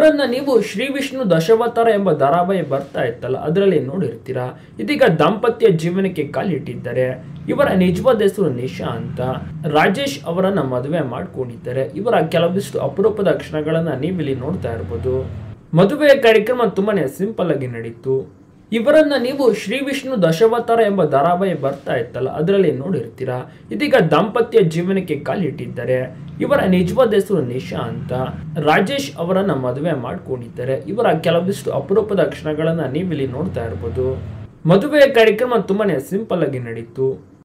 ಇವರನ್ನ ನೀವು ಶ್ರೀ ವಿಷ್ಣು ದಶಾವತಾರ ಎಂಬ ಧಾರಾವಾಹಿ ಬರ್ತಾ ಇತ್ತಲ್ಲ, ಅದರಲ್ಲಿ ನೋಡಿರ್ತೀರಾ. ಇದೀಗ ದಾಂಪತ್ಯ ಜೀವನಕ್ಕೆ ಕಾಲಿಟ್ಟಿದ್ದಾರೆ. ಇವರ ನಿಜವಾದ ಹೆಸರು ನಿಶಾ ಅಂತ. ರಾಜೇಶ್ ಅವರನ್ನ ಮದುವೆ ಮಾಡ್ಕೊಂಡಿದ್ದಾರೆ. ಇವರ ಕೆಲವಿಷ್ಟು ಅಪರೂಪದ ಕ್ಷಣಗಳನ್ನ ನೀವಿಲ್ಲಿ ನೋಡ್ತಾ ಇರ್ಬೋದು. ಮದುವೆಯ ಕಾರ್ಯಕ್ರಮ ತುಂಬಾನೇ ಸಿಂಪಲ್ ಆಗಿ ನಡೀತು. ಇವರನ್ನ ನೀವು ಶ್ರೀ ವಿಷ್ಣು ದಶಾವತಾರ ಎಂಬ ಧಾರಾವಾಹಿ ಬರ್ತಾ ಇತ್ತಲ್ಲ, ಅದರಲ್ಲಿ ನೋಡಿರ್ತೀರಾ. ಇದೀಗ ದಾಂಪತ್ಯ ಜೀವನಕ್ಕೆ ಕಾಲಿಟ್ಟಿದ್ದಾರೆ. ಇವರ ನಿಜವಾದ ಹೆಸರು ನಿಶಾ ಅಂತ. ರಾಜೇಶ್ ಅವರನ್ನ ಮದುವೆ ಮಾಡ್ಕೊಂಡಿದ್ದಾರೆ. ಇವರ ಕೆಲವಿಷ್ಟು ಅಪರೂಪದ ಕ್ಷಣಗಳನ್ನ ನೀವಿಲ್ಲಿ ನೋಡ್ತಾ ಇರ್ಬೋದು. ಮದುವೆಯ ಕಾರ್ಯಕ್ರಮ ತುಂಬಾನೇ ಸಿಂಪಲ್ ಆಗಿ ನಡೀತು.